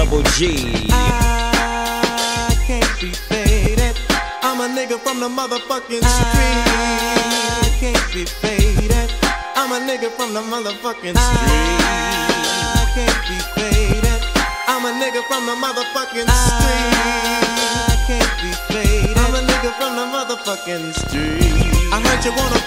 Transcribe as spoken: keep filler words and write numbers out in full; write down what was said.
double G. I can't be faded. I'm a nigga from the motherfucking street. I can't be faded. I'm a nigga from the motherfucking street. I can't be faded. I'm a nigga from the motherfucking street. I can't be faded. I'm a nigga from the motherfucking street. I heard you wanna